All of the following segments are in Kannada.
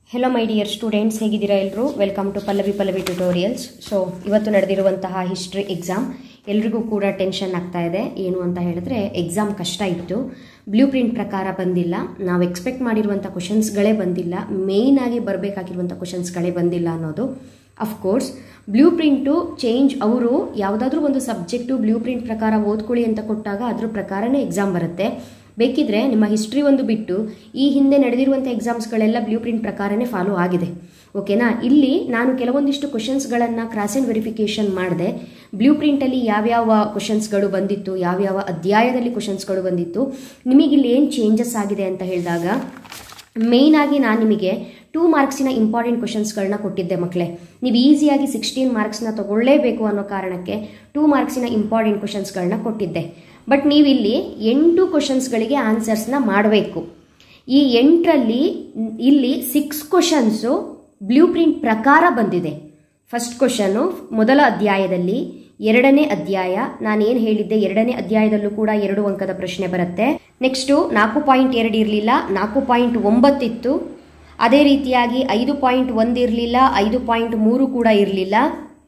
ಹೆಲೋ ಮೈ ಡಿಯರ್ ಸ್ಟೂಡೆಂಟ್ಸ್, ಹೇಗಿದ್ದೀರಾ ಎಲ್ಲರೂ? Welcome to Pallavi tutorials. So ಇವತ್ತು ನಡೆದಿರುವಂತಹ ಹಿಸ್ಟ್ರಿ ಎಕ್ಸಾಮ್ ಎಲ್ರಿಗೂ ಕೂಡ ಟೆನ್ಷನ್ ಆಗ್ತಾ ಇದೆ. ಏನು ಅಂತ ಹೇಳಿದ್ರೆ, ಎಕ್ಸಾಮ್ ಕಷ್ಟ ಇತ್ತು, ಬ್ಲೂ ಪ್ರಿಂಟ್ ಪ್ರಕಾರ ಬಂದಿಲ್ಲ, ನಾವು ಎಕ್ಸ್ಪೆಕ್ಟ್ ಮಾಡಿರುವಂಥ ಕ್ವಶನ್ಸ್ಗಳೇ ಬಂದಿಲ್ಲ, ಮೇಯ್ನ್ ಆಗಿ ಬರಬೇಕಾಗಿರುವಂಥ ಕ್ವಶನ್ಸ್ಗಳೇ ಬಂದಿಲ್ಲ ಅನ್ನೋದು. ಅಫ್ಕೋರ್ಸ್ ಬ್ಲೂ ಪ್ರಿಂಟು ಚೇಂಜ್, ಅವರು ಯಾವುದಾದ್ರೂ ಒಂದು ಸಬ್ಜೆಕ್ಟು ಬ್ಲೂ ಪ್ರಿಂಟ್ ಪ್ರಕಾರ ಓದ್ಕೊಳ್ಳಿ ಅಂತ ಕೊಟ್ಟಾಗ ಅದ್ರ ಪ್ರಕಾರನೇ ಎಕ್ಸಾಮ್ ಬರುತ್ತೆ. ಬೇಕಿದ್ರೆ ನಿಮ್ಮ ಹಿಸ್ಟ್ರಿ ಒಂದು ಬಿಟ್ಟು ಈ ಹಿಂದೆ ನಡೆದಿರುವಂಥ ಎಕ್ಸಾಮ್ಸ್ಗಳೆಲ್ಲ ಬ್ಲೂ ಪ್ರಿಂಟ್ ಪ್ರಕಾರನೇ ಫಾಲೋ ಆಗಿದೆ. ಓಕೆನಾ? ಇಲ್ಲಿ ನಾನು ಕೆಲವೊಂದಿಷ್ಟು ಕ್ವಶನ್ಸ್ಗಳನ್ನು ಕ್ರಾಸ್ ಆ್ಯಂಡ್ ವೆರಿಫಿಕೇಷನ್ ಮಾಡಿದೆ. ಬ್ಲೂ ಪ್ರಿಂಟಲ್ಲಿ ಯಾವ್ಯಾವ ಕ್ವಶನ್ಸ್ಗಳು ಬಂದಿತ್ತು, ಯಾವ್ಯಾವ ಅಧ್ಯಾಯದಲ್ಲಿ ಕ್ವಶನ್ಸ್ಗಳು ಬಂದಿತ್ತು, ನಿಮಗಿಲ್ಲಿ ಏನು ಚೇಂಜಸ್ ಆಗಿದೆ ಅಂತ ಹೇಳಿದಾಗ, ಮೇಯ್ನಾಗಿ ನಾನು ನಿಮಗೆ 2 ಮಾರ್ಕ್ಸಿನ ಇಂಪಾರ್ಟೆಂಟ್ ಕ್ವಶನ್ಸ್ಗಳನ್ನ ಕೊಟ್ಟಿದ್ದೆ ಮಕ್ಕಳೇ. ನೀವು ಈಸಿಯಾಗಿ 16 ಮಾರ್ಕ್ಸ್ನ ತಗೊಳ್ಳೇಬೇಕು ಅನ್ನೋ ಕಾರಣಕ್ಕೆ 2 ಮಾರ್ಕ್ಸಿನ ಇಂಪಾರ್ಟೆಂಟ್ ಕ್ವಶನ್ಸ್ಗಳನ್ನ ಕೊಟ್ಟಿದ್ದೆ. ಬಟ್ ನೀವಿಲ್ಲಿ 8 ಕ್ವಶನ್ಸ್ಗಳಿಗೆ ಆನ್ಸರ್ಸ್ನ ಮಾಡಬೇಕು. ಈ 8ರಲ್ಲಿ ಇಲ್ಲಿ 6 ಕ್ವಶನ್ಸು ಬ್ಲೂ ಪ್ರಿಂಟ್ ಪ್ರಕಾರ ಬಂದಿದೆ. ಫಸ್ಟ್ ಕ್ವಶನ್ನು ಮೊದಲ ಅಧ್ಯಾಯದಲ್ಲಿ, 2ನೇ ಅಧ್ಯಾಯ ನಾನೇನು ಹೇಳಿದ್ದೆ, 2ನೇ ಅಧ್ಯಾಯದಲ್ಲೂ ಕೂಡ 2 ಅಂಕದ ಪ್ರಶ್ನೆ ಬರುತ್ತೆ. ನೆಕ್ಸ್ಟು 4.2 ಇರಲಿಲ್ಲ, 4.9 ಇತ್ತು. ಅದೇ ರೀತಿಯಾಗಿ 5.1 ಇರಲಿಲ್ಲ, 5.3 ಕೂಡ ಇರಲಿಲ್ಲ.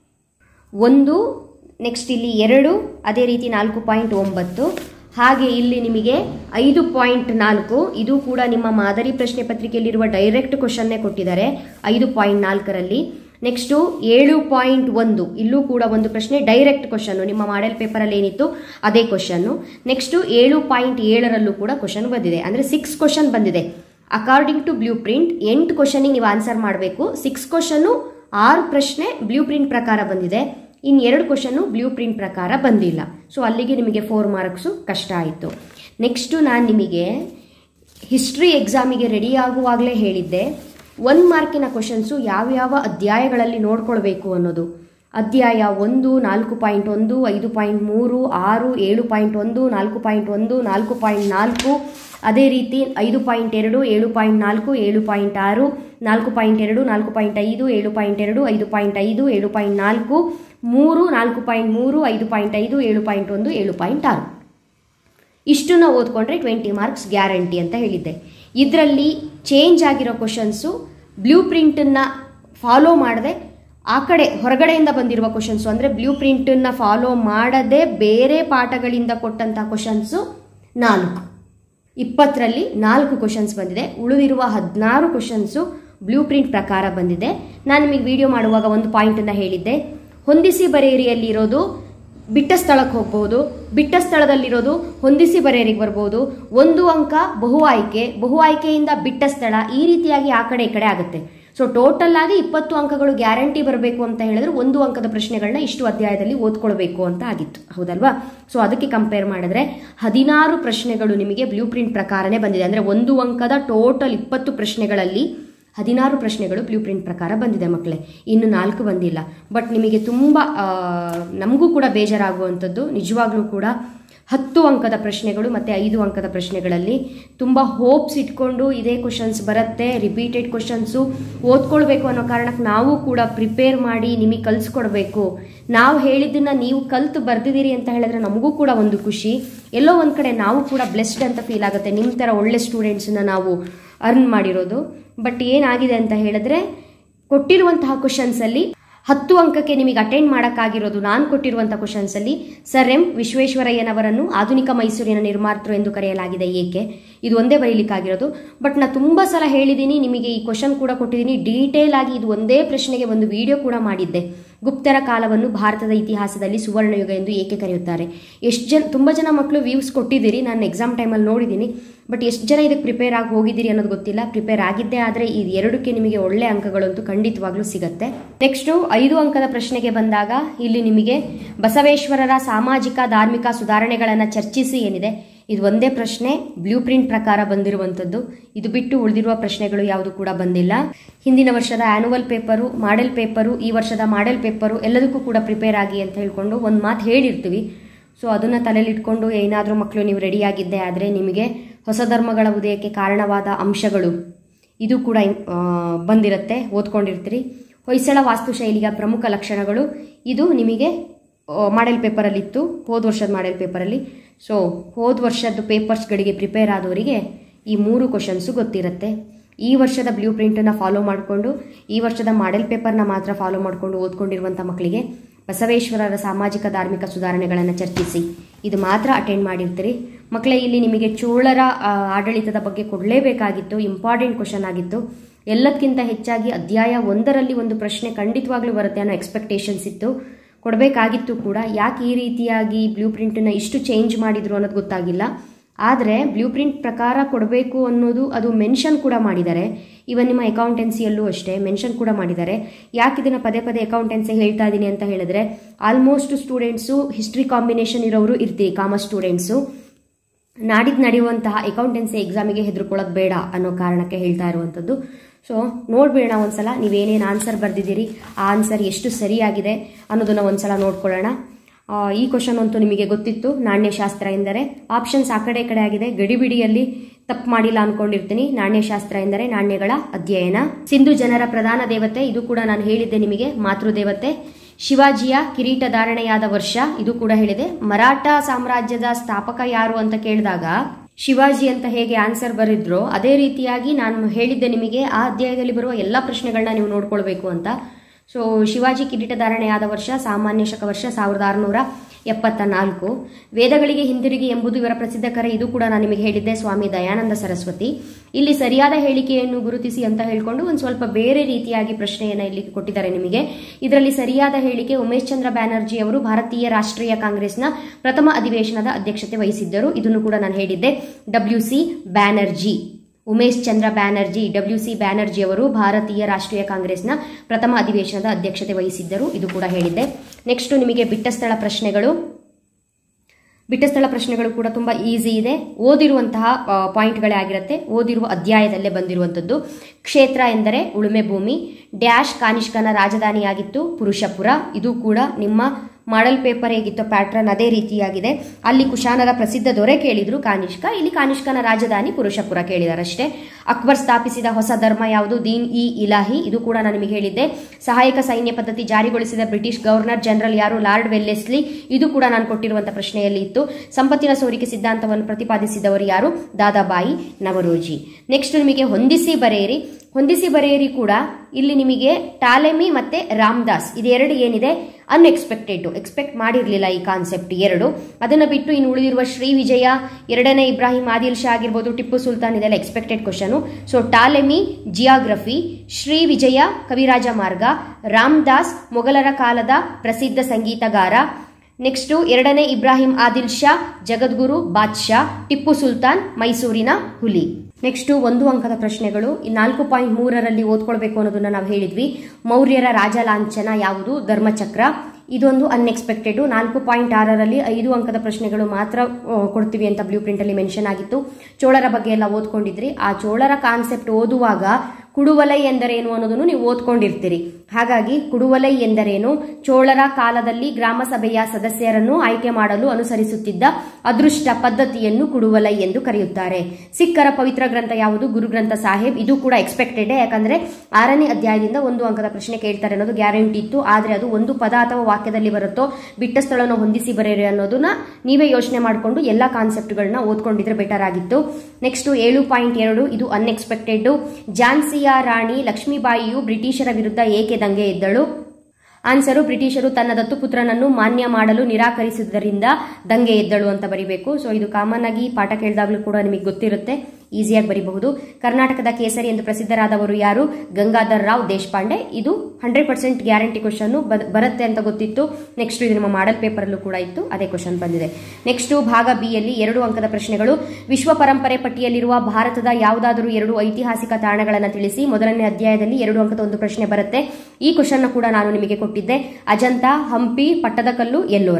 1, ನೆಕ್ಸ್ಟ್ ಇಲ್ಲಿ 2, ಅದೇ ರೀತಿ 4.9. ಹಾಗೆ ಇಲ್ಲಿ ನಿಮಗೆ 5.4, ಇದು ಕೂಡ ನಿಮ್ಮ ಮಾದರಿ ಪ್ರಶ್ನೆ ಪತ್ರಿಕೆಯಲ್ಲಿರುವ ಡೈರೆಕ್ಟ್ ಕ್ವಶನ್ನೇ ಕೊಟ್ಟಿದ್ದಾರೆ 5.4ರಲ್ಲಿ. ನೆಕ್ಸ್ಟು 7.1, ಇಲ್ಲೂ ಕೂಡ ಒಂದು ಪ್ರಶ್ನೆ ಡೈರೆಕ್ಟ್ ಕ್ವಶನ್ನು, ನಿಮ್ಮ ಮಾಡೆಲ್ ಪೇಪರಲ್ಲಿ ಏನಿತ್ತು ಅದೇ ಕ್ವಶನ್ನು. ನೆಕ್ಸ್ಟು 7.7ರಲ್ಲೂ ಕೂಡ ಕ್ವಶನ್ ಬಂದಿದೆ. ಅಂದರೆ 6 ಕ್ವಶನ್ ಬಂದಿದೆ. ಅಕಾರ್ಡಿಂಗ್ ಟು ಬ್ಲೂ ಪ್ರಿಂಟ್ 8 ಕ್ವಶನಿಗೆ ನೀವು ಆನ್ಸರ್ ಮಾಡಬೇಕು. 6 ಕ್ವಶನ್ನು 6 ಪ್ರಶ್ನೆ ಬ್ಲೂ ಪ್ರಿಂಟ್ ಪ್ರಕಾರ ಬಂದಿದೆ, ಇನ್ನು 2 ಕ್ವಶನ್ನು ಬ್ಲೂ ಪ್ರಿಂಟ್ ಪ್ರಕಾರ ಬಂದಿಲ್ಲ. ಸೊ ಅಲ್ಲಿಗೆ ನಿಮಗೆ 4 ಮಾರ್ಕ್ಸು ಕಷ್ಟ ಆಯಿತು. ನೆಕ್ಸ್ಟು ನಾನು ನಿಮಗೆ ಹಿಸ್ಟ್ರಿ ಎಕ್ಸಾಮಿಗೆ ರೆಡಿ ಆಗುವಾಗಲೇ ಹೇಳಿದ್ದೆ 1 ಮಾರ್ಕಿನ ಕ್ವಶನ್ಸು ಯಾವ್ಯಾವ ಅಧ್ಯಾಯಗಳಲ್ಲಿ ನೋಡ್ಕೊಳ್ಬೇಕು ಅನ್ನೋದು. ಅಧ್ಯಾಯ 1, 4.1, 5.3, 6, 7.1, 4.1, 4.4, ಅದೇ ರೀತಿ 5.2, 7.4, 7.6, 4.2, 4.5, 7.2, 5.5, 7.4, 3, 4.3, 5.5, 7.1, 7.6. ಇಷ್ಟನ್ನ ಓದ್ಕೊಂಡ್ರೆ 20 ಮಾರ್ಕ್ಸ್ ಗ್ಯಾರಂಟಿ ಅಂತ ಹೇಳಿದ್ದೆ. ಇದರಲ್ಲಿ ಚೇಂಜ್ ಆಗಿರೋ ಕ್ವಶನ್ಸು ಬ್ಲೂ ಪ್ರಿಂಟನ್ನು ಫಾಲೋ ಮಾಡದೆ ಆ ಕಡೆ ಹೊರಗಡೆಯಿಂದ ಬಂದಿರುವ ಕ್ವಶನ್ಸು, ಅಂದರೆ ಬ್ಲೂ ಪ್ರಿಂಟನ್ನು ಫಾಲೋ ಮಾಡದೆ ಬೇರೆ ಪಾಠಗಳಿಂದ ಕೊಟ್ಟಂಥ ಕ್ವಶನ್ಸು 4. 20ರಲ್ಲಿ 4 ಕ್ವಶನ್ಸ್ ಬಂದಿದೆ. ಉಳಿದಿರುವ 16 ಕ್ವಶನ್ಸು ಬ್ಲೂ ಪ್ರಿಂಟ್ ಪ್ರಕಾರ ಬಂದಿದೆ. ನಾನು ನಿಮಗೆ ವಿಡಿಯೋ ಮಾಡುವಾಗ ಒಂದು ಪಾಯಿಂಟನ್ನು ಹೇಳಿದ್ದೆ, ಹೊಂದಿಸಿ ಬರೆಯಿರಿಯಲ್ಲಿರೋದು ಬಿಟ್ಟ ಸ್ಥಳಕ್ಕೆ ಹೋಗ್ಬೋದು, ಬಿಟ್ಟ ಸ್ಥಳದಲ್ಲಿರೋದು ಹೊಂದಿಸಿ ಬರೆಯರಿಗೆ ಬರ್ಬೋದು. 1 ಅಂಕ ಬಹು ಆಯ್ಕೆ, ಬಹು ಆಯ್ಕೆಯಿಂದ ಬಿಟ್ಟ ಸ್ಥಳ, ಈ ರೀತಿಯಾಗಿ ಆ ಕಡೆ ಈ ಕಡೆ ಆಗುತ್ತೆ. ಸೊ ಟೋಟಲ್ ಆಗಿ 20 ಅಂಕಗಳು ಗ್ಯಾರಂಟಿ ಬರಬೇಕು ಅಂತ ಹೇಳಿದ್ರೆ 1 ಅಂಕದ ಪ್ರಶ್ನೆಗಳನ್ನ ಇಷ್ಟು ಅಧ್ಯಾಯದಲ್ಲಿ ಓದ್ಕೊಳ್ಬೇಕು ಅಂತ ಆಗಿತ್ತು, ಹೌದಲ್ವಾ? ಸೊ ಅದಕ್ಕೆ ಕಂಪೇರ್ ಮಾಡಿದ್ರೆ 16 ಪ್ರಶ್ನೆಗಳು ನಿಮಗೆ ಬ್ಲೂ ಪ್ರಿಂಟ್ ಪ್ರಕಾರನೇ ಬಂದಿದೆ. ಅಂದರೆ 1 ಅಂಕದ ಟೋಟಲ್ 20 ಪ್ರಶ್ನೆಗಳಲ್ಲಿ 16 ಪ್ರಶ್ನೆಗಳು ಬ್ಲೂ ಪ್ರಿಂಟ್ ಪ್ರಕಾರ ಬಂದಿದೆ ಮಕ್ಕಳೇ, ಇನ್ನು 4 ಬಂದಿಲ್ಲ. ಬಟ್ ನಿಮಗೆ ತುಂಬ ನಮಗೂ ಕೂಡ ಬೇಜಾರಾಗುವಂಥದ್ದು, ನಿಜವಾಗ್ಲೂ ಕೂಡ 10 ಅಂಕದ ಪ್ರಶ್ನೆಗಳು ಮತ್ತು 5 ಅಂಕದ ಪ್ರಶ್ನೆಗಳಲ್ಲಿ ತುಂಬ ಹೋಪ್ಸ್ ಇಟ್ಕೊಂಡು ಇದೇ ಕ್ವಶನ್ಸ್ ಬರುತ್ತೆ, ರಿಪೀಟೆಡ್ ಕ್ವಶನ್ಸು ಓದ್ಕೊಳ್ಬೇಕು ಅನ್ನೋ ಕಾರಣಕ್ಕೆ ನಾವು ಕೂಡ ಪ್ರಿಪೇರ್ ಮಾಡಿ ನಿಮಗೆ ಕಲಿಸ್ಕೊಡ್ಬೇಕು. ನಾವು ಹೇಳಿದ್ದನ್ನು ನೀವು ಕಲಿತು ಬರ್ದಿದ್ದೀರಿ ಅಂತ ಹೇಳಿದ್ರೆ ನಮಗೂ ಕೂಡ ಒಂದು ಖುಷಿ, ಎಲ್ಲೋ ಒಂದು ಕಡೆ ನಾವು ಕೂಡ ಬ್ಲೆಸ್ಡ್ ಅಂತ ಫೀಲ್ ಆಗುತ್ತೆ. ನಿಮ್ಮ ಥರ ಒಳ್ಳೆ ಸ್ಟೂಡೆಂಟ್ಸನ್ನ ನಾವು ಅರ್ನ್ ಮಾಡಿರೋದು. ಬಟ್ ಏನಾಗಿದೆ ಅಂತ ಹೇಳಿದ್ರೆ, ಕೊಟ್ಟಿರುವಂತಹ ಕ್ವಶನ್ಸಲ್ಲಿ 10 ಅಂಕಕ್ಕೆ ನಿಮಗೆ ಅಟೆಂಡ್ ಮಾಡೋಕ್ಕಾಗಿರೋದು, ನಾನು ಕೊಟ್ಟಿರುವಂಥ ಕ್ವಶನ್ಸಲ್ಲಿ ಸರ್ ಎಂ ವಿಶ್ವೇಶ್ವರಯ್ಯನವರನ್ನು ಆಧುನಿಕ ಮೈಸೂರಿನ ನಿರ್ಮಾತೃ ಎಂದು ಕರೆಯಲಾಗಿದೆ ಏಕೆ, ಇದು ಒಂದೇ ಬರೀಲಿಕ್ಕಾಗಿರೋದು. ಬಟ್ ನಾನು ತುಂಬ ಸಲ ಹೇಳಿದ್ದೀನಿ, ನಿಮಗೆ ಈ ಕ್ವಶನ್ ಕೂಡ ಕೊಟ್ಟಿದ್ದೀನಿ ಡೀಟೇಲ್ ಆಗಿ. ಇದು ಒಂದೇ ಪ್ರಶ್ನೆಗೆ ಒಂದು ವಿಡಿಯೋ ಕೂಡ ಮಾಡಿದ್ದೆ. ಗುಪ್ತರ ಕಾಲವನ್ನು ಭಾರತದ ಇತಿಹಾಸದಲ್ಲಿ ಸುವರ್ಣಯುಗ ಎಂದು ಏಕೆ ಕರೆಯುತ್ತಾರೆ. ತುಂಬ ಜನ ಮಕ್ಕಳು ವ್ಯೂಸ್ ಕೊಟ್ಟಿದ್ದೀರಿ, ನಾನು ಎಕ್ಸಾಮ್ ಟೈಮಲ್ಲಿ ನೋಡಿದ್ದೀನಿ. ಬಟ್ ಎಷ್ಟು ಜನ ಇದಕ್ಕೆ ಪ್ರಿಪೇರ್ ಆಗಿ ಹೋಗಿದ್ದೀರಿ ಅನ್ನೋದು ಗೊತ್ತಿಲ್ಲ. ಪ್ರಿಪೇರ್ ಆಗಿದ್ದೇ ಆದರೆ ಈ 2ಕ್ಕೆ ನಿಮಗೆ ಒಳ್ಳೆ ಅಂಕಗಳಂತೂ ಖಂಡಿತವಾಗ್ಲೂ ಸಿಗುತ್ತೆ. ನೆಕ್ಸ್ಟು 5 ಅಂಕದ ಪ್ರಶ್ನೆಗೆ ಬಂದಾಗ, ಇಲ್ಲಿ ನಿಮಗೆ ಬಸವೇಶ್ವರರ ಸಾಮಾಜಿಕ ಧಾರ್ಮಿಕ ಸುಧಾರಣೆಗಳನ್ನು ಚರ್ಚಿಸಿ ಏನಿದೆ, ಇದು ಒಂದೇ ಪ್ರಶ್ನೆ ಬ್ಲೂ ಪ್ರಿಂಟ್ ಪ್ರಕಾರ ಬಂದಿರುವಂಥದ್ದು. ಇದು ಬಿಟ್ಟು ಉಳಿದಿರುವ ಪ್ರಶ್ನೆಗಳು ಯಾವುದು ಕೂಡ ಬಂದಿಲ್ಲ. ಹಿಂದಿನ ವರ್ಷದ ಆ್ಯನುವಲ್ ಪೇಪರು, ಮಾಡೆಲ್ ಪೇಪರು, ಈ ವರ್ಷದ ಮಾಡೆಲ್ ಪೇಪರು ಎಲ್ಲದಕ್ಕೂ ಕೂಡ ಪ್ರಿಪೇರ್ ಆಗಿ ಅಂತ ಹೇಳ್ಕೊಂಡು ಒಂದು ಮಾತು ಹೇಳಿರ್ತೀವಿ. ಸೊ ಅದನ್ನು ತಲೆಯಲ್ಲಿಟ್ಕೊಂಡು ಏನಾದರೂ ಮಕ್ಕಳು ನೀವು ರೆಡಿಯಾಗಿದ್ದೆ ಆದರೆ ನಿಮಗೆ ಹೊಸ ಧರ್ಮಗಳ ಉದಯಕ್ಕೆ ಕಾರಣವಾದ ಅಂಶಗಳು ಇದು ಕೂಡ ಬಂದಿರುತ್ತೆ, ಓದ್ಕೊಂಡಿರ್ತೀರಿ. ಹೊಯ್ಸಳ ವಾಸ್ತುಶೈಲಿಯ ಪ್ರಮುಖ ಲಕ್ಷಣಗಳು, ಇದು ನಿಮಗೆ ಮಾಡೆಲ್ ಪೇಪರಲ್ಲಿತ್ತು, ಹೋದ ವರ್ಷದ ಮಾಡೆಲ್ ಪೇಪರಲ್ಲಿ. ಸೊ ಹೋದ ವರ್ಷದ ಪೇಪರ್ಸ್ಗಳಿಗೆ ಪ್ರಿಪೇರ್ ಆದವರಿಗೆ ಈ 3 ಕ್ವಶನ್ಸು ಗೊತ್ತಿರುತ್ತೆ. ಈ ವರ್ಷದ ಬ್ಲೂ ಪ್ರಿಂಟನ್ನು ಫಾಲೋ ಮಾಡಿಕೊಂಡು ಈ ವರ್ಷದ ಮಾಡೆಲ್ ಪೇಪರ್ನ ಮಾತ್ರ ಫಾಲೋ ಮಾಡಿಕೊಂಡು ಓದ್ಕೊಂಡಿರುವಂಥ ಮಕ್ಕಳಿಗೆ ಬಸವೇಶ್ವರರ ಸಾಮಾಜಿಕ ಧಾರ್ಮಿಕ ಸುಧಾರಣೆಗಳನ್ನು ಚರ್ಚಿಸಿ ಇದು ಮಾತ್ರ ಅಟೆಂಡ್ ಮಾಡಿರ್ತೀರಿ ಮಕ್ಕಳೇ. ಇಲ್ಲಿ ನಿಮಗೆ ಚೋಳರ ಆಡಳಿತದ ಬಗ್ಗೆ ಕೊಡಲೇಬೇಕಾಗಿತ್ತು, ಇಂಪಾರ್ಟೆಂಟ್ ಕ್ವಶನ್ ಆಗಿತ್ತು. ಎಲ್ಲದಕ್ಕಿಂತ ಹೆಚ್ಚಾಗಿ ಅಧ್ಯಾಯ 1ರಲ್ಲಿ ಒಂದು ಪ್ರಶ್ನೆ ಖಂಡಿತವಾಗ್ಲೂ ಬರುತ್ತೆ ಅನ್ನೋ ಎಕ್ಸ್ಪೆಕ್ಟೇಷನ್ಸ್ ಇತ್ತು, ಕೊಡಬೇಕಾಗಿತ್ತು ಕೂಡ. ಯಾಕೆ ಈ ರೀತಿಯಾಗಿ ಬ್ಲೂ ಪ್ರಿಂಟನ್ನು ಇಷ್ಟು ಚೇಂಜ್ ಮಾಡಿದ್ರು ಅನ್ನೋದು ಗೊತ್ತಾಗಿಲ್ಲ. ಆದರೆ ಬ್ಲೂ ಪ್ರಿಂಟ್ ಪ್ರಕಾರ ಕೊಡಬೇಕು ಅನ್ನೋದು ಅದು ಮೆನ್ಷನ್ ಕೂಡ ಮಾಡಿದ್ದಾರೆ. ಇವನ್ ನಿಮ್ಮ ಅಕೌಂಟೆನ್ಸಿಯಲ್ಲೂ ಅಷ್ಟೇ ಮೆನ್ಷನ್ ಕೂಡ ಮಾಡಿದ್ದಾರೆ. ಯಾಕೆ ಇದನ್ನು ಪದೇ ಪದೇ ಅಕೌಂಟೆನ್ಸಿ ಹೇಳ್ತಾ ಇದ್ದೀನಿ ಅಂತ ಹೇಳಿದ್ರೆ, ಆಲ್ಮೋಸ್ಟ್ ಸ್ಟೂಡೆಂಟ್ಸು ಹಿಸ್ಟ್ರಿ ಕಾಂಬಿನೇಷನ್ ಇರೋರು ಇರ್ತೀವಿ, ಕಾಮರ್ಸ್ ಸ್ಟೂಡೆಂಟ್ಸು. ನಾಡಿದ್ದು ನಡೆಯುವಂತಹ ಅಕೌಂಟೆನ್ಸಿ ಎಕ್ಸಾಮಿಗೆ ಹೆದರ್ಕೊಳ್ಳೋದು ಬೇಡ ಅನ್ನೋ ಕಾರಣಕ್ಕೆ ಹೇಳ್ತಾ ಇರುವಂಥದ್ದು. ಸೊ ನೋಡ್ಬೇಡ ಒಂದ್ಸಲ ನೀವೇನೇನು ಆನ್ಸರ್ ಬರೆದಿದ್ದೀರಿ, ಆ ಆನ್ಸರ್ ಎಷ್ಟು ಸರಿಯಾಗಿದೆ ಅನ್ನೋದನ್ನ ಒಂದ್ಸಲ ನೋಡ್ಕೊಳ್ಳೋಣ. ಈ ಕ್ವಶನ್ ಅಂತೂ ನಿಮಗೆ ಗೊತ್ತಿತ್ತು, ನಾಣ್ಯಶಾಸ್ತ್ರ ಎಂದರೆ ಆಪ್ಷನ್ಸ್ ಆ ಕಡೆ ಆಗಿದೆ. ಗಡಿಬಿಡಿಯಲ್ಲಿ ತಪ್ಪು ಮಾಡಿಲ್ಲ ಅನ್ಕೊಂಡಿರ್ತೀನಿ. ನಾಣ್ಯಶಾಸ್ತ್ರ ಎಂದರೆ ನಾಣ್ಯಗಳ ಅಧ್ಯಯನ. ಸಿಂಧು ಜನರ ಪ್ರಧಾನ ದೇವತೆ, ಇದು ಕೂಡ ನಾನು ಹೇಳಿದ್ದೆ ನಿಮಗೆ, ಮಾತೃದೇವತೆ. ಶಿವಾಜಿಯ ಕಿರೀಟ ಧಾರಣೆಯಾದ ವರ್ಷ, ಇದು ಕೂಡ ಹೇಳಿದೆ. ಮರಾಠ ಸಾಮ್ರಾಜ್ಯದ ಸ್ಥಾಪಕ ಯಾರು ಅಂತ ಕೇಳಿದಾಗ ಶಿವಾಜಿ ಅಂತ ಹೇಗೆ ಆನ್ಸರ್ ಬರೆದ್ರೋ ಅದೇ ರೀತಿಯಾಗಿ ನಾನು ಹೇಳಿದ್ದೆ ನಿಮಗೆ ಆ ಅಧ್ಯಾಯದಲ್ಲಿ ಬರುವ ಎಲ್ಲ ಪ್ರಶ್ನೆಗಳನ್ನ ನೀವು ನೋಡ್ಕೊಳ್ಬೇಕು ಅಂತ. ಸೊ ಶಿವಾಜಿ ಕಿರೀಟ ಧಾರಣೆಯಾದ ವರ್ಷ ಸಾಮಾನ್ಯ ಶಕ ವರ್ಷ 1674. ವೇದಗಳಿಗೆ ಹಿಂದಿರುಗಿ ಎಂಬುದು ಇವರ ಪ್ರಸಿದ್ಧ ಕರೆ, ಇದು ಕೂಡ ನಾನು ನಿಮಗೆ ಹೇಳಿದ್ದೆ, ಸ್ವಾಮಿ ದಯಾನಂದ ಸರಸ್ವತಿ. ಇಲ್ಲಿ ಸರಿಯಾದ ಹೇಳಿಕೆಯನ್ನು ಗುರುತಿಸಿ ಅಂತ ಹೇಳ್ಕೊಂಡು ಒಂದು ಸ್ವಲ್ಪ ಬೇರೆ ರೀತಿಯಾಗಿ ಪ್ರಶ್ನೆಯನ್ನು ಇಲ್ಲಿ ಕೊಟ್ಟಿದ್ದಾರೆ ನಿಮಗೆ. ಇದರಲ್ಲಿ ಸರಿಯಾದ ಹೇಳಿಕೆ ಉಮೇಶ್ ಚಂದ್ರ ಬ್ಯಾನರ್ಜಿ ಅವರು ಭಾರತೀಯ ರಾಷ್ಟ್ರೀಯ ಕಾಂಗ್ರೆಸ್ನ ಪ್ರಥಮ ಅಧಿವೇಶನದ ಅಧ್ಯಕ್ಷತೆ ವಹಿಸಿದ್ದರು. ಇದನ್ನು ಕೂಡ ನಾನು ಹೇಳಿದ್ದೆ. WC ಬ್ಯಾನರ್ಜಿ, ಉಮೇಶ್ ಚಂದ್ರ ಬ್ಯಾನರ್ಜಿ, WC ಬ್ಯಾನರ್ಜಿ ಅವರು ಭಾರತೀಯ ರಾಷ್ಟ್ರೀಯ ಕಾಂಗ್ರೆಸ್ನ ಪ್ರಥಮ ಅಧಿವೇಶನದ ಅಧ್ಯಕ್ಷತೆ ವಹಿಸಿದ್ದರು, ಇದು ಕೂಡ ಹೇಳಿದ್ದೆ. ನೆಕ್ಸ್ಟ್ ನಿಮಗೆ ಬಿಟ್ಟಸ್ಥಳ ಪ್ರಶ್ನೆಗಳು. ಬಿಟ್ಟಸ್ಥಳ ಪ್ರಶ್ನೆಗಳು ಕೂಡ ತುಂಬಾ ಈಸಿ ಇದೆ, ಓದಿರುವಂತಹ ಪಾಯಿಂಟ್ಗಳೇ ಆಗಿರುತ್ತೆ, ಓದಿರುವ ಅಧ್ಯಾಯದಲ್ಲೇ ಬಂದಿರುವಂಥದ್ದು. ಕ್ಷೇತ್ರ ಎಂದರೆ ಉಳುಮೆ ಭೂಮಿ. ಡ್ಯಾಶ್ ಕಾನಿಷ್ಕನ ರಾಜಧಾನಿಯಾಗಿತ್ತು ಪುರುಷಪುರ, ಇದು ಕೂಡ ನಿಮ್ಮ ಮಾಡೆಲ್ ಪೇಪರ್ ಹೇಗಿತ್ತು ಪ್ಯಾಟ್ರನ್ ಅದೇ ರೀತಿಯಾಗಿದೆ. ಅಲ್ಲಿ ಕುಶಾನರ ಪ್ರಸಿದ್ಧ ದೊರೆ ಕೇಳಿದ್ರು ಕಾನಿಷ್ಕ, ಇಲ್ಲಿ ಕಾನಿಷ್ಕನ ರಾಜಧಾನಿ ಪುರುಷಪುರ ಕೇಳಿದಾರಷ್ಟೇ. ಅಕ್ಬರ್ ಸ್ಥಾಪಿಸಿದ ಹೊಸ ಧರ್ಮ ಯಾವುದು? ದೀನ್ ಇ ಇಲಾಹಿ, ಇದು ಕೂಡ ನಾನು ನಿಮಗೆ ಹೇಳಿದ್ದೆ. ಸಹಾಯಕ ಸೈನ್ಯ ಪದ್ಧತಿ ಜಾರಿಗೊಳಿಸಿದ ಬ್ರಿಟಿಷ್ ಗವರ್ನರ್ ಜನರಲ್ ಯಾರು? ಲಾರ್ಡ್ ವೆಲ್ಲೆಸ್ಲಿ, ಇದು ಕೂಡ ನಾನು ಕೊಟ್ಟಿರುವಂತಹ ಪ್ರಶ್ನೆಯಲ್ಲಿ ಇತ್ತು. ಸಂಪತ್ತಿನ ಸೋರಿಕೆ ಸಿದ್ಧಾಂತವನ್ನು ಪ್ರತಿಪಾದಿಸಿದವರು ಯಾರು? ದಾದಾಬಾಯಿ ನವರೋಜಿ. ನೆಕ್ಸ್ಟ್ ನಿಮಗೆ ಹೊಂದಿಸಿ ಬರೆಯಿರಿ. ಹೊಂದಿಸಿ ಬರೆಯಿರಿ ಕೂಡ ಇಲ್ಲಿ ನಿಮಗೆ ಟಾಲೆಮಿ ಮತ್ತೆ ರಾಮದಾಸ್ ಇದೆರಡು ಏನಿದೆ ಅನ್ಎಕ್ಸ್ಪೆಕ್ಟೆಡ್, ಎಕ್ಸ್ಪೆಕ್ಟ್ ಮಾಡಿರಲಿಲ್ಲ ಈ ಕಾನ್ಸೆಪ್ಟ್ ಎರಡು. ಅದನ್ನ ಬಿಟ್ಟು ಇನ್ನು ಉಳಿದಿರುವ ಶ್ರೀ ವಿಜಯ, ಎರಡನೇ ಇಬ್ರಾಹಿಂ ಆದಿಲ್ ಶಾ ಆಗಿರ್ಬೋದು, ಟಿಪ್ಪು ಸುಲ್ತಾನ್, ಇದೆಲ್ಲ expected question. So Ptolemy geography, Sri Vijaya Kavirajamarga, Ramdas ಮೊಘಲರ ಕಾಲದ ಪ್ರಸಿದ್ಧ ಸಂಗೀತಗಾರ. ನೆಕ್ಸ್ಟ್ ಎರಡನೇ ಇಬ್ರಾಹಿಂ ಆದಿಲ್ ಶಾ ಜಗದ್ಗುರು ಬಾದ್ಶಾ, ಟಿಪ್ಪು ಸುಲ್ತಾನ್ ಮೈಸೂರಿನ ಹುಲಿ. ನೆಕ್ಸ್ಟ್ 1 ಅಂಕದ ಪ್ರಶ್ನೆಗಳು. ಈ 4.3ರಲ್ಲಿ ಓದ್ಕೊಳ್ಬೇಕು ಅನ್ನೋದನ್ನ ನಾವು ಹೇಳಿದ್ವಿ. ಮೌರ್ಯರ ರಾಜ ಲಾಂಛನ ಯಾವುದು? ಧರ್ಮಚಕ್ರ. ಇದೊಂದು ಅನ್ಎಕ್ಸ್ಪೆಕ್ಟೆಡ್. 4.6ರಲ್ಲಿ 5 ಅಂಕದ ಪ್ರಶ್ನೆಗಳು ಮಾತ್ರ ಕೊಡ್ತೀವಿ ಅಂತ ಬ್ಲೂ ಪ್ರಿಂಟ್ ಅಲ್ಲಿ ಮೆನ್ಷನ್ ಆಗಿತ್ತು. ಚೋಳರ ಬಗ್ಗೆ ಎಲ್ಲ ಓದ್ಕೊಂಡಿದ್ರಿ. ಆ ಚೋಳರ ಕಾನ್ಸೆಪ್ಟ್ ಓದುವಾಗ ಕುಡುವಲೈ ಎಂದರೇನು ಅನ್ನೋದನ್ನು ನೀವು ಓದ್ಕೊಂಡಿರ್ತೀರಿ. ಹಾಗಾಗಿ ಕುಡುವಲೈ ಎಂದರೇನು? ಚೋಳರ ಕಾಲದಲ್ಲಿ ಗ್ರಾಮ ಸಭೆಯ ಸದಸ್ಯರನ್ನು ಆಯ್ಕೆ ಮಾಡಲು ಅನುಸರಿಸುತ್ತಿದ್ದ ಅದೃಷ್ಟ ಪದ್ಧತಿಯನ್ನು ಕುಡುವಲೈ ಎಂದು ಕರೆಯುತ್ತಾರೆ. ಸಿಖ್ಖರ ಪವಿತ್ರ ಗ್ರಂಥ ಯಾವುದು? ಗುರು ಗ್ರಂಥ ಸಾಹೇಬ್. ಇದು ಕೂಡ ಎಕ್ಸ್ಪೆಕ್ಟೆಡ್, ಯಾಕಂದ್ರೆ 6ನೇ ಅಧ್ಯಾಯದಿಂದ 1 ಅಂಕದ ಪ್ರಶ್ನೆ ಕೇಳ್ತಾರೆ ಅನ್ನೋದು ಗ್ಯಾರಂಟಿ ಇತ್ತು. ಆದ್ರೆ ಅದು ಒಂದು ಪದ ಅಥವಾ ವಾಕ್ಯದಲ್ಲಿ ಬರುತ್ತೋ, ಬಿಟ್ಟ ಸ್ಥಳವನ್ನು ಹೊಂದಿಸಿ ಬರೆಯಿರಿ ಅನ್ನೋದನ್ನ ನೀವೇ ಯೋಚನೆ ಮಾಡಿಕೊಂಡು ಎಲ್ಲಾ ಕಾನ್ಸೆಪ್ಟ್ಗಳನ್ನ ಓದ್ಕೊಂಡಿದ್ರೆ ಬೆಟರ್ ಆಗಿತ್ತು. ನೆಕ್ಸ್ಟ್ 7.2 ಇದು ಅನ್ಎಕ್ಸ್ಪೆಕ್ಟೆಡ್. ಝಾನ್ಸಿಯ ರಾಣಿ ಲಕ್ಷ್ಮೀಬಾಯಿಯು ಬ್ರಿಟಿಷರ ವಿರುದ್ಧ ಏಕೆ ದಂಗೆ ಎದ್ದಳು? ಆನ್ಸರು, ಬ್ರಿಟಿಷರು ತನ್ನ ದತ್ತುಪುತ್ರನನ್ನು ಮಾನ್ಯ ಮಾಡಲು ನಿರಾಕರಿಸಿದ್ದರಿಂದ ದಂಗೆ ಎದ್ದಳು ಅಂತ ಬರಿಬೇಕು. ಸೊ ಇದು ಕಾಮನ್ ಆಗಿ ಪಾಠ ಕೇಳಿದಾಗಲೂ ಕೂಡ ನಿಮಗೆ ಗೊತ್ತಿರುತ್ತೆ, ಈಸಿಯಾಗಿ ಬರೀಬಹುದು. ಕರ್ನಾಟಕದ ಕೇಸರಿ ಎಂದು ಪ್ರಸಿದ್ಧರಾದವರು ಯಾರು? ಗಂಗಾಧರ್ ರಾವ್ ದೇಶಪಾಂಡೆ. ಇದು 100% ಗ್ಯಾರಂಟಿ ಕ್ವಶನ್ ಬರುತ್ತೆ ಅಂತ ಗೊತ್ತಿತ್ತು. ನೆಕ್ಸ್ಟ್ ಇದು ನಿಮ್ಮ ಮಾಡೆಲ್ ಪೇಪರ್ ಅಲ್ಲೂ ಕೂಡ ಇತ್ತು, ಅದೇ ಕ್ವಶನ್ ಬಂದಿದೆ. ನೆಕ್ಸ್ಟ್ ಭಾಗ ಬಿ ಯಲ್ಲಿ 2 ಅಂಕದ ಪ್ರಶ್ನೆಗಳು. ವಿಶ್ವ ಪರಂಪರೆ ಪಟ್ಟಿಯಲ್ಲಿರುವ ಭಾರತದ ಯಾವುದಾದರೂ 2 ಐತಿಹಾಸಿಕ ತಾಣಗಳನ್ನು ತಿಳಿಸಿ. ಮೊದಲನೇ ಅಧ್ಯಾಯದಲ್ಲಿ 2 ಅಂಕದ ಒಂದು ಪ್ರಶ್ನೆ ಬರುತ್ತೆ. ಈ ಕ್ವಶನ್ ಕೂಡ ನಾನು ನಿಮಗೆ ಕೊಟ್ಟಿದ್ದೆ. ಅಜಂತ, ಹಂಪಿ, ಪಟ್ಟದಕಲ್ಲು, ಎಲ್ಲೋರ.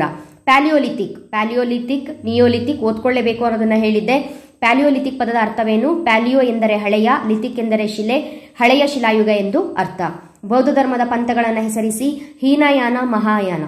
ಪ್ಯಾಲಿಯೋಲಿಥಿಕ್, ನಿಯೋಲಿಥಿಕ್ ಓದ್ಕೊಳ್ಳೇಬೇಕು ಅನ್ನೋದನ್ನ ಹೇಳಿದ್ದೆ. ಪ್ಯಾಲಿಯೋಲಿಥಿಕ್ ಪದದ ಅರ್ಥವೇನು? ಪ್ಯಾಲಿಯೋ ಎಂದರೆ ಹಳೆಯ, ಲಿಥಿಕ್ ಎಂದರೆ ಶಿಲೆ, ಹಳೆಯ ಶಿಲಾಯುಗ ಎಂದು ಅರ್ಥ. ಬೌದ್ಧ ಧರ್ಮದ ಪಂಥಗಳನ್ನು ಹೆಸರಿಸಿ. ಹೀನಯಾನ, ಮಹಾಯಾನ.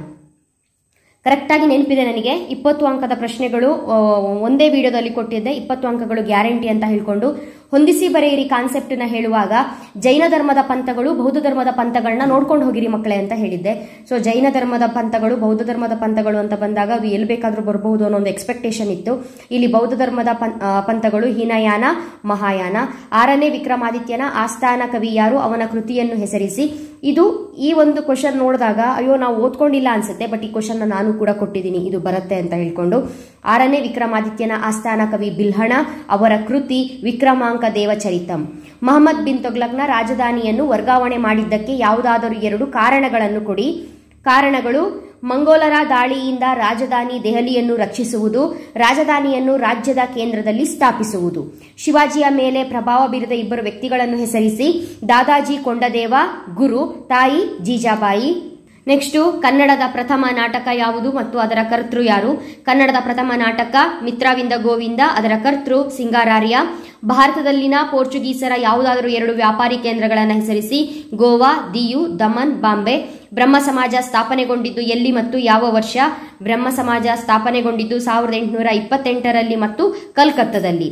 ಕರೆಕ್ಟ್ ಆಗಿ ನೆನಪಿದೆ ನನಗೆ. 20 ಅಂಕದ ಪ್ರಶ್ನೆಗಳು ಒಂದೇ ವಿಡಿಯೋದಲ್ಲಿ ಕೊಟ್ಟಿದ್ದೆ. 20 ಅಂಕಗಳು ಗ್ಯಾರಂಟಿ ಅಂತ ಹೇಳ್ಕೊಂಡು ಹೊಂದಿಸಿ ಬರೆಯಿರಿ ಕಾನ್ಸೆಪ್ಟ್ ನ ಹೇಳುವಾಗ ಜೈನ ಧರ್ಮದ ಪಂಥಗಳು ಬೌದ್ಧ ಧರ್ಮದ ಪಂಥಗಳನ್ನ ನೋಡ್ಕೊಂಡು ಹೋಗಿರಿ ಮಕ್ಕಳೇ ಅಂತ ಹೇಳಿದ್ದೆ. ಸೊ ಜೈನ ಧರ್ಮದ ಪಂಥಗಳು ಬೌದ್ಧ ಧರ್ಮದ ಪಂಥಗಳು ಅಂತ ಬಂದಾಗ ಅದು ಎಲ್ಲಿ ಬೇಕಾದ್ರೂ ಬರಬಹುದು ಅನ್ನೋ ಒಂದು ಎಕ್ಸ್ಪೆಕ್ಟೇಷನ್ ಇತ್ತು. ಇಲ್ಲಿ ಬೌದ್ಧ ಧರ್ಮದ ಪಂಥಗಳು ಹೀನಯಾನ, ಮಹಾಯಾನ. 6ನೇ ವಿಕ್ರಮಾದಿತ್ಯನ ಆಸ್ಥಾನ ಕವಿ ಯಾರು, ಅವನ ಕೃತಿಯನ್ನು ಹೆಸರಿಸಿ. ಇದು ಈ ಒಂದು ಕ್ವಶನ್ ನೋಡಿದಾಗ ಅಯ್ಯೋ ನಾವು ಓದ್ಕೊಂಡಿಲ್ಲ ಅನ್ಸುತ್ತೆ, ಬಟ್ ಈ ಕ್ವಶನ್ ನಾನು ಕೂಡ ಕೊಟ್ಟಿದ್ದೀನಿ, ಇದು ಬರುತ್ತೆ ಅಂತ ಹೇಳ್ಕೊಂಡು. 6ನೇ ವಿಕ್ರಮಾದಿತ್ಯನ ಆಸ್ಥಾನ ಕವಿ ಬಿಲ್ಹಣ, ಅವರ ಕೃತಿ ವಿಕ್ರಮಾಂಕ ದೇವಚರಿತಂ. ಮಹಮ್ಮದ್ ಬಿನ್ ತುಗ್ಲಕ್ನ ರಾಜಧಾನಿಯನ್ನು ವರ್ಗಾವಣೆ ಮಾಡಿದ್ದಕ್ಕೆ ಯಾವುದಾದರೂ 2 ಕಾರಣಗಳನ್ನು ಕೊಡಿ. ಕಾರಣಗಳು: ಮಂಗೋಲರ ದಾಳಿಯಿಂದ ರಾಜಧಾನಿ ದೆಹಲಿಯನ್ನು ರಕ್ಷಿಸುವುದು, ರಾಜಧಾನಿಯನ್ನು ರಾಜ್ಯದ ಕೇಂದ್ರದಲ್ಲಿ ಸ್ಥಾಪಿಸುವುದು. ಶಿವಾಜಿಯ ಮೇಲೆ ಪ್ರಭಾವ ಬೀರಿದ 2 ವ್ಯಕ್ತಿಗಳನ್ನು ಹೆಸರಿಸಿ. ದಾದಾಜಿ ಕೊಂಡದೇವ, ಗುರು, ತಾಯಿ ಜೀಜಾಬಾಯಿ. ನೆಕ್ಸ್ಟ್, ಕನ್ನಡದ ಪ್ರಥಮ ನಾಟಕ ಯಾವುದು ಮತ್ತು ಅದರ ಕರ್ತೃ ಯಾರು? ಕನ್ನಡದ ಪ್ರಥಮ ನಾಟಕ ಮಿತ್ರವಿಂದ ಗೋವಿಂದ, ಅದರ ಕರ್ತೃ ಸಿಂಗಾರಾರ್ಯ. ಭಾರತದಲ್ಲಿನ ಪೋರ್ಚುಗೀಸರ ಯಾವುದಾದರೂ 2 ವ್ಯಾಪಾರಿ ಕೇಂದ್ರಗಳನ್ನು ಹೆಸರಿಸಿ. ಗೋವಾ, ದಿಯು, ದಮನ್, ಬಾಂಬೆ. ಬ್ರಹ್ಮ ಸಮಾಜ ಸ್ಥಾಪನೆಗೊಂಡಿದ್ದು ಎಲ್ಲಿ ಮತ್ತು ಯಾವ ವರ್ಷ? ಬ್ರಹ್ಮ ಸಮಾಜ ಸ್ಥಾಪನೆಗೊಂಡಿದ್ದು 1828ರಲ್ಲಿ ಮತ್ತು ಕಲ್ಕತ್ತಾದಲ್ಲಿ.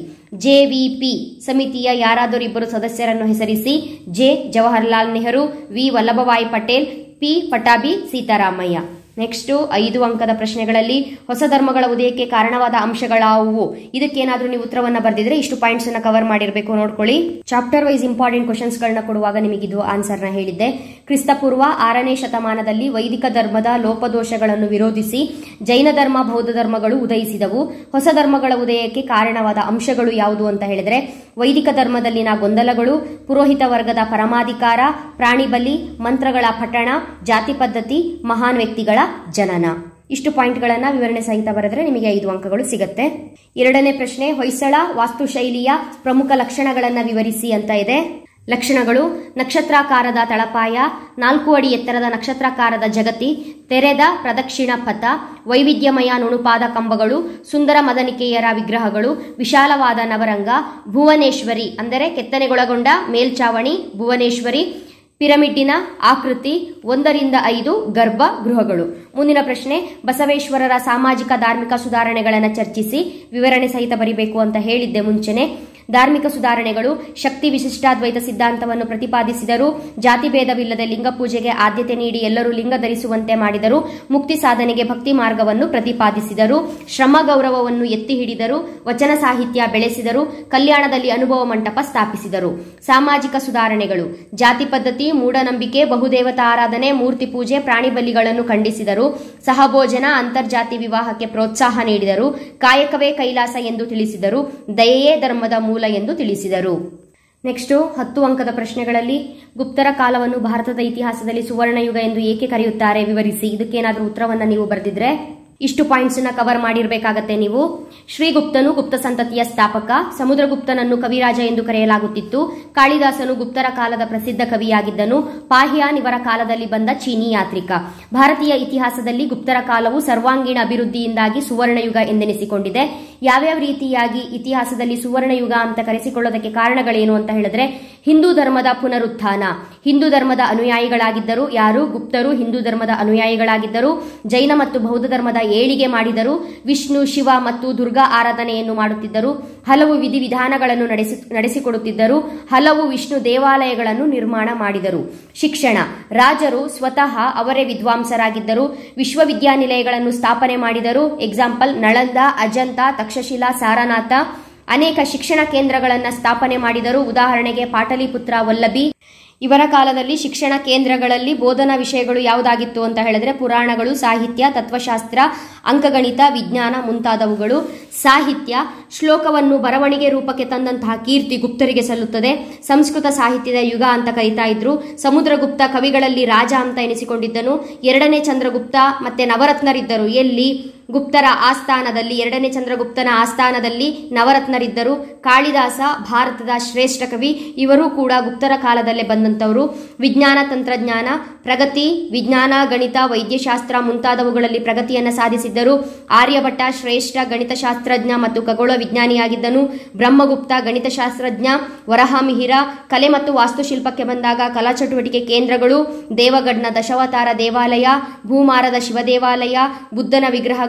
JVP ಸಮಿತಿಯ ಯಾರಾದರೂ 2 ಸದಸ್ಯರನ್ನು ಹೆಸರಿಸಿ. J. Jawaharlal Nehru, V. Vallabhbhai Patel, P. Pattabhi Sitaramayya. Next 5 ಅಂಕದ ಪ್ರಶ್ನೆಗಳಲ್ಲಿ ಹೊಸ ಧರ್ಮಗಳ ಉದಯಕ್ಕೆ ಕಾರಣವಾದ ಅಂಶಗಳಾವುವು? ಇದಕ್ಕೇನಾದ್ರೂ ನೀವು ಉತ್ತರವನ್ನ ಬರೆದಿದ್ರೆ ಇಷ್ಟು ಪಾಯಿಂಟ್ಸ್ ಅನ್ನ ಕವರ್ ಮಾಡಿರಬೇಕು, ನೋಡ್ಕೊಳ್ಳಿ. ಚಾಪ್ಟರ್ ವೈಸ್ ಇಂಪಾರ್ಟೆಂಟ್ ಕ್ವಶನ್ಸ್ ಗಳನ್ನ ಕೊಡುವಾಗ ನಿಮಗಿದು ಆನ್ಸರ್ ನ ಹೇಳಿದ್ದೆ. ಕ್ರಿಸ್ತಪೂರ್ವ 6ನೇ ಶತಮಾನದಲ್ಲಿ ವೈದಿಕ ಧರ್ಮದ ಲೋಪದೋಷಗಳನ್ನು ವಿರೋಧಿಸಿ ಜೈನ ಧರ್ಮ, ಬೌದ್ಧ ಧರ್ಮಗಳು ಉದಯಿಸಿದವು. ಹೊಸ ಧರ್ಮಗಳ ಉದಯಕ್ಕೆ ಕಾರಣವಾದ ಅಂಶಗಳು ಯಾವುದು ಅಂತ ಹೇಳಿದ್ರೆ ವೈದಿಕ ಧರ್ಮದಲ್ಲಿನ ಗೊಂದಲಗಳು, ಪುರೋಹಿತ ವರ್ಗದ ಪರಮಾಧಿಕಾರ, ಪ್ರಾಣಿ ಬಲಿ, ಮಂತ್ರಗಳ ಪಠಣ, ಜಾತಿ ಪದ್ಧತಿ, ಮಹಾನ್ ವ್ಯಕ್ತಿಗಳ ಜನನ. ಇಷ್ಟು ಪಾಯಿಂಟ್ಗಳನ್ನ ವಿವರಣೆ ಸಹಿತ ಬರೆದ್ರೆ ನಿಮಗೆ 5 ಅಂಕಗಳು ಸಿಗುತ್ತೆ. 2ನೇ ಪ್ರಶ್ನೆ, ಹೊಯ್ಸಳ ವಾಸ್ತುಶೈಲಿಯ ಪ್ರಮುಖ ಲಕ್ಷಣಗಳನ್ನ ವಿವರಿಸಿ ಅಂತ ಇದೆ. ಲಕ್ಷಣಗಳು: ನಕ್ಷತ್ರಾಕಾರದ ತಳಪಾಯ, 4 ಅಡಿ ಎತ್ತರದ ನಕ್ಷತ್ರಾಕಾರದ ಜಗತಿ, ತೆರೆದ ಪ್ರದಕ್ಷಿಣ ಪಥ, ವೈವಿಧ್ಯಮಯ ನುಣುಪಾದ ಕಂಬಗಳು, ಸುಂದರ ಮದನಿಕೆಯರ ವಿಗ್ರಹಗಳು, ವಿಶಾಲವಾದ ನವರಂಗ, ಭುವನೇಶ್ವರಿ ಅಂದರೆ ಕೆತ್ತನೆಗೊಳಗೊಂಡ ಮೇಲ್ಚಾವಣಿ ಭುವನೇಶ್ವರಿ, ಪಿರಮಿಡ್ಡಿನ ಆಕೃತಿ, 1ರಿಂದ 5 ಗರ್ಭ ಗೃಹಗಳು. ಮುಂದಿನ ಪ್ರಶ್ನೆ, ಬಸವೇಶ್ವರರ ಸಾಮಾಜಿಕ ಧಾರ್ಮಿಕ ಸುಧಾರಣೆಗಳನ್ನು ಚರ್ಚಿಸಿ ವಿವರಣೆ ಸಹಿತ ಬರಿಬೇಕು ಅಂತ ಹೇಳಿದ್ದೆ ಮುಂಚೆನೆ. ಧಾರ್ಮಿಕ ಸುಧಾರಣೆಗಳು: ಶಕ್ತಿ ವಿಶಿಷ್ಟಾದ್ವೈತ ಸಿದ್ಧಾಂತವನ್ನು ಪ್ರತಿಪಾದಿಸಿದರು, ಜಾತಿ ಭೇದವಿಲ್ಲದೆ ಲಿಂಗ ಪೂಜೆಗೆ ಆದ್ಯತೆ ನೀಡಿ ಎಲ್ಲರೂ ಲಿಂಗ ಧರಿಸುವಂತೆ ಮಾಡಿದರು, ಮುಕ್ತಿ ಸಾಧನೆಗೆ ಭಕ್ತಿ ಮಾರ್ಗವನ್ನು ಪ್ರತಿಪಾದಿಸಿದರು, ಶ್ರಮ ಗೌರವವನ್ನು ಎತ್ತಿ ಹಿಡಿದರು, ವಚನ ಸಾಹಿತ್ಯ ಬೆಳೆಸಿದರು, ಕಲ್ಯಾಣದಲ್ಲಿ ಅನುಭವ ಮಂಟಪ ಸ್ಥಾಪಿಸಿದರು. ಸಾಮಾಜಿಕ ಸುಧಾರಣೆಗಳು: ಜಾತಿ ಪದ್ಧತಿ, ಮೂಢನಂಬಿಕೆ, ಬಹುದೇವತಾ ಆರಾಧನೆ, ಮೂರ್ತಿ ಪೂಜೆ, ಪ್ರಾಣಿ ಬಲಿಗಳನ್ನು ಖಂಡಿಸಿದರು, ಸಹಭೋಜನ, ಅಂತರ್ಜಾತಿ ವಿವಾಹಕ್ಕೆ ಪ್ರೋತ್ಸಾಹ ನೀಡಿದರು, ಕಾಯಕವೇ ಕೈಲಾಸ ಎಂದು ತಿಳಿಸಿದರು, ದಯೆಯೇ ಧರ್ಮದ ಮೂಲ ಎಂದು ತಿಳಿಸಿದರು. ನೆಕ್ಸ್ಟ್ 10 ಅಂಕದ ಪ್ರಶ್ನೆಗಳಲ್ಲಿ ಗುಪ್ತರ ಕಾಲವನ್ನು ಭಾರತದ ಇತಿಹಾಸದಲ್ಲಿ ಸುವರ್ಣಯುಗ ಎಂದು ಏಕೆ ಕರೆಯುತ್ತಾರೆ ವಿವರಿಸಿ. ಇದಕ್ಕೇನಾದ್ರೂ ಉತ್ತರವನ್ನ ನೀವು ಬರೆದಿದ್ರೆ ಇಷ್ಟು ಪಾಯಿಂಟ್ಸ್ ನ ಕವರ್ ಮಾಡಿರಬೇಕಾಗತ್ತೆ ನೀವು. ಶ್ರೀಗುಪ್ತನು ಗುಪ್ತ ಸಂತತಿಯ ಸ್ಥಾಪಕ, ಸಮುದ್ರಗುಪ್ತನನ್ನು ಕವಿರಾಜ ಎಂದು ಕರೆಯಲಾಗುತ್ತಿತ್ತು, ಕಾಳಿದಾಸನು ಗುಪ್ತರ ಕಾಲದ ಪ್ರಸಿದ್ಧ ಕವಿಯಾಗಿದ್ದನು, ಪಾಹ್ಯಾನ್ ಇವರ ಕಾಲದಲ್ಲಿ ಬಂದ ಚೀನಿ ಯಾತ್ರಿಕ. ಭಾರತೀಯ ಇತಿಹಾಸದಲ್ಲಿ ಗುಪ್ತರ ಕಾಲವು ಸರ್ವಾಂಗೀಣ ಅಭಿವೃದ್ಧಿಯಿಂದಾಗಿ ಸುವರ್ಣಯುಗ ಎಂದೆನಿಸಿಕೊಂಡಿದೆ. ಯಾವ್ಯಾವ ರೀತಿಯಾಗಿ ಇತಿಹಾಸದಲ್ಲಿ ಸುವರ್ಣಯುಗ ಅಂತ ಕರೆಸಿಕೊಳ್ಳೋದಕ್ಕೆ ಕಾರಣಗಳೇನು ಅಂತ ಹೇಳಿದ್ರೆ ಹಿಂದೂ ಧರ್ಮದ ಪುನರುತ್ಥಾನ. ಹಿಂದೂ ಧರ್ಮದ ಅನುಯಾಯಿಗಳಾಗಿದ್ದರು ಯಾರು? ಗುಪ್ತರು ಹಿಂದೂ ಧರ್ಮದ ಅನುಯಾಯಿಗಳಾಗಿದ್ದರು. ಜೈನ ಮತ್ತು ಬೌದ್ಧ ಧರ್ಮದ ಏಳಿಗೆ ಮಾಡಿದರು. ವಿಷ್ಣು, ಶಿವ ಮತ್ತು ದುರ್ಗಾ ಆರಾಧನೆಯನ್ನು ಮಾಡುತ್ತಿದ್ದರು. ಹಲವು ವಿಧಿವಿಧಾನಗಳನ್ನು ನಡೆಸಿಕೊಡುತ್ತಿದ್ದರು. ಹಲವು ವಿಷ್ಣು ದೇವಾಲಯಗಳನ್ನು ನಿರ್ಮಾಣ ಮಾಡಿದರು. ಶಿಕ್ಷಣ: ರಾಜರು ಸ್ವತಃ ಅವರೇ ವಿದ್ವಾಂಸರಾಗಿದ್ದರು. ವಿಶ್ವವಿದ್ಯಾನಿಲಯಗಳನ್ನು ಸ್ಥಾಪನೆ ಮಾಡಿದರು. ಎಕ್ಸಾಂಪಲ್ ನಳಂದ, ಅಜಂತ, ತಕ್ಷಶಿಲಾ, ಸಾರನಾಥ. ಅನೇಕ ಶಿಕ್ಷಣ ಕೇಂದ್ರಗಳನ್ನು ಸ್ಥಾಪನೆ ಮಾಡಿದರು. ಉದಾಹರಣೆಗೆ ಪಾಟಲಿಪುತ್ರ, ವಲ್ಲಭಿ. ಇವರ ಕಾಲದಲ್ಲಿ ಶಿಕ್ಷಣ ಕೇಂದ್ರಗಳಲ್ಲಿ ಬೋಧನಾ ವಿಷಯಗಳು ಯಾವುದಾಗಿತ್ತು ಅಂತ ಹೇಳಿದ್ರೆ ಪುರಾಣಗಳು, ಸಾಹಿತ್ಯ, ತತ್ವಶಾಸ್ತ್ರ, ಅಂಕಗಣಿತ, ವಿಜ್ಞಾನ ಮುಂತಾದವುಗಳು. ಸಾಹಿತ್ಯ: ಶ್ಲೋಕವನ್ನು ಬರವಣಿಗೆ ರೂಪಕ್ಕೆ ತಂದಂತಹ ಕೀರ್ತಿ ಗುಪ್ತರಿಗೆ ಸಲ್ಲುತ್ತದೆ. ಸಂಸ್ಕೃತ ಸಾಹಿತ್ಯದ ಯುಗ ಅಂತ ಕರೀತಾ ಇದ್ರು. ಸಮುದ್ರಗುಪ್ತ ಕವಿಗಳಲ್ಲಿ ರಾಜ ಅಂತ ಎನಿಸಿಕೊಂಡಿದ್ದನು. 2ನೇ ಚಂದ್ರಗುಪ್ತ ಮತ್ತೆ ನವರತ್ನರಿದ್ದರು. ಎಲ್ಲಿ? ಗುಪ್ತರ ಆಸ್ಥಾನದಲ್ಲಿ. 2ನೇ ಚಂದ್ರಗುಪ್ತನ ಆಸ್ಥಾನದಲ್ಲಿ ನವರತ್ನರಿದ್ದರು. ಕಾಳಿದಾಸ ಭಾರತದ ಶ್ರೇಷ್ಠ ಕವಿ. ಇವರು ಕೂಡ ಗುಪ್ತರ ಕಾಲದಲ್ಲೇ ಬಂದಂತವರು. ವಿಜ್ಞಾನ ತಂತ್ರಜ್ಞಾನ ಪ್ರಗತಿ: ವಿಜ್ಞಾನ, ಗಣಿತ, ವೈದ್ಯಶಾಸ್ತ್ರ ಮುಂತಾದವುಗಳಲ್ಲಿ ಪ್ರಗತಿಯನ್ನು ಸಾಧಿಸಿದ್ದರು. ಆರ್ಯಭಟ್ಟ ಶ್ರೇಷ್ಠ ಗಣಿತಶಾಸ್ತ್ರಜ್ಞ ಮತ್ತು ಖಗೋಳ ವಿಜ್ಞಾನಿಯಾಗಿದ್ದನು. ಬ್ರಹ್ಮಗುಪ್ತ ಗಣಿತಶಾಸ್ತ್ರಜ್ಞ. ವರಹಮಿಹಿರ. ಕಲೆ ಮತ್ತು ವಾಸ್ತುಶಿಲ್ಪಕ್ಕೆ ಬಂದಾಗ ಕಲಾ ಚಟುವಟಿಕೆ ಕೇಂದ್ರಗಳು: ದೇವಗಢ್ನ ದಶಾವತಾರ ದೇವಾಲಯ, ಭೂಮಾರದ ಶಿವ ದೇವಾಲಯ, ಬುದ್ಧನ ವಿಗ್ರಹಗಳು,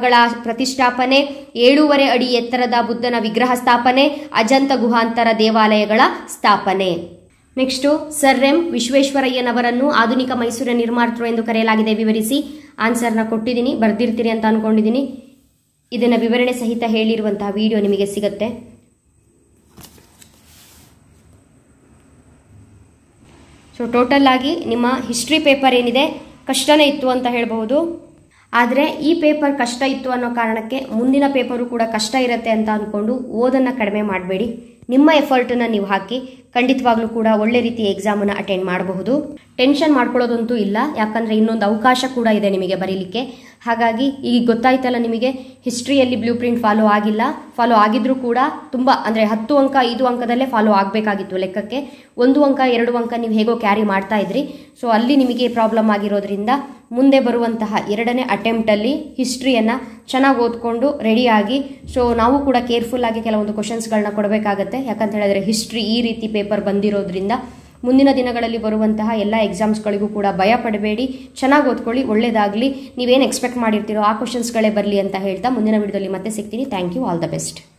ಶಿಲಾಗಳ ಪ್ರತಿಷ್ಠಾಪನೆ, 7.5 ಅಡಿ ಎತ್ತರದ ಬುದ್ಧನ ವಿಗ್ರಹ ಸ್ಥಾಪನೆ, ಅಜಂತ ಗುಹಾಂತರ ದೇವಾಲಯಗಳ ಸ್ಥಾಪನೆ. ನೆಕ್ಸ್ಟು, ಸರ್ ಎಂ ವಿಶ್ವೇಶ್ವರಯ್ಯನವರನ್ನು ಆಧುನಿಕ ಮೈಸೂರಿನ ನಿರ್ಮಾತೃ ಎಂದು ಕರೆಯಲಾಗಿದೆ, ವಿವರಿಸಿ. ಆನ್ಸರ್ನ ಕೊಟ್ಟಿದ್ದೀನಿ, ಬರ್ದಿರ್ತೀರಿ ಅಂತ ಅನ್ಕೊಂಡಿದ್ದೀನಿ. ಇದನ್ನು ವಿವರಣೆ ಸಹಿತ ಹೇಳಿರುವಂತಹ ವಿಡಿಯೋ ನಿಮಗೆ ಸಿಗುತ್ತೆ. ಸೊ ಟೋಟಲ್ ಆಗಿ ನಿಮ್ಮ ಹಿಸ್ಟ್ರಿ ಪೇಪರ್ ಏನಿದೆ ಕಷ್ಟನೇ ಇತ್ತು ಅಂತ ಹೇಳಬಹುದು. ಆದರೆ ಈ ಪೇಪರ್ ಕಷ್ಟ ಇತ್ತು ಅನ್ನೋ ಕಾರಣಕ್ಕೆ ಮುಂದಿನ ಪೇಪರು ಕೂಡ ಕಷ್ಟ ಇರುತ್ತೆ ಅಂತ ಅಂದ್ಕೊಂಡು ಓದನ್ನು ಕಡಿಮೆ ಮಾಡಬೇಡಿ. ನಿಮ್ಮ ಎಫರ್ಟನ್ನು ನೀವು ಹಾಕಿ ಖಂಡಿತವಾಗ್ಲೂ ಕೂಡ ಒಳ್ಳೆ ರೀತಿ ಎಕ್ಸಾಮನ್ನು ಅಟೆಂಡ್ ಮಾಡಬಹುದು. ಟೆನ್ಷನ್ ಮಾಡ್ಕೊಳ್ಳೋದಂತೂ ಇಲ್ಲ, ಯಾಕಂದರೆ ಇನ್ನೊಂದು ಅವಕಾಶ ಕೂಡ ಇದೆ ನಿಮಗೆ ಬರೀಲಿಕ್ಕೆ. ಹಾಗಾಗಿ ಈಗ ಗೊತ್ತಾಯ್ತಲ್ಲ ನಿಮಗೆ, ಹಿಸ್ಟ್ರಿಯಲ್ಲಿ ಬ್ಲೂ ಪ್ರಿಂಟ್ ಫಾಲೋ ಆಗಿದ್ರೂ ಕೂಡ ತುಂಬ ಅಂದರೆ 10 ಅಂಕ 5 ಅಂಕದಲ್ಲೇ ಫಾಲೋ ಆಗಬೇಕಾಗಿತ್ತು ಲೆಕ್ಕಕ್ಕೆ. 1 ಅಂಕ 2 ಅಂಕ ನೀವು ಹೇಗೋ ಕ್ಯಾರಿ ಮಾಡ್ತಾ ಇದ್ರಿ. ಸೊ ಅಲ್ಲಿ ನಿಮಗೆ ಪ್ರಾಬ್ಲಮ್ ಆಗಿರೋದ್ರಿಂದ ಮುಂದೆ ಬರುವಂತಹ 2ನೇ ಅಟೆಂಪ್ಟಲ್ಲಿ ಹಿಸ್ಟ್ರಿಯನ್ನು ಚೆನ್ನಾಗಿ ಓದ್ಕೊಂಡು ರೆಡಿಯಾಗಿ. ಸೊ ನಾವು ಕೂಡ ಕೇರ್ಫುಲ್ಲಾಗಿ ಕೆಲವೊಂದು ಕ್ವಶನ್ಸ್ಗಳನ್ನ ಕೊಡಬೇಕಾಗತ್ತೆ. ಯಾಕಂತ ಹೇಳಿದ್ರೆ ಹಿಸ್ಟ್ರಿ ಈ ರೀತಿ ಪೇಪರ್ ಬಂದಿರೋದ್ರಿಂದ ಮುಂದಿನ ದಿನಗಳಲ್ಲಿ ಬರುವಂತಹ ಎಲ್ಲ ಎಕ್ಸಾಮ್ಸ್ಗಳಿಗೂ ಕೂಡ ಭಯ ಪಡಬೇಡಿ, ಚೆನ್ನಾಗಿ ಓದ್ಕೊಳ್ಳಿ, ಒಳ್ಳೆಯದಾಗಲಿ. ನೀವೇನು ಎಕ್ಸ್ಪೆಕ್ಟ್ ಮಾಡಿರ್ತೀರೋ ಆ ಕ್ವಶನ್ಸ್ಗಳೇ ಬರಲಿ ಅಂತ ಹೇಳ್ತಾ ಮುಂದಿನ ವಿಡಿಯೋದಲ್ಲಿ ಮತ್ತೆ ಸಿಗ್ತೀನಿ. Thank you, all the best.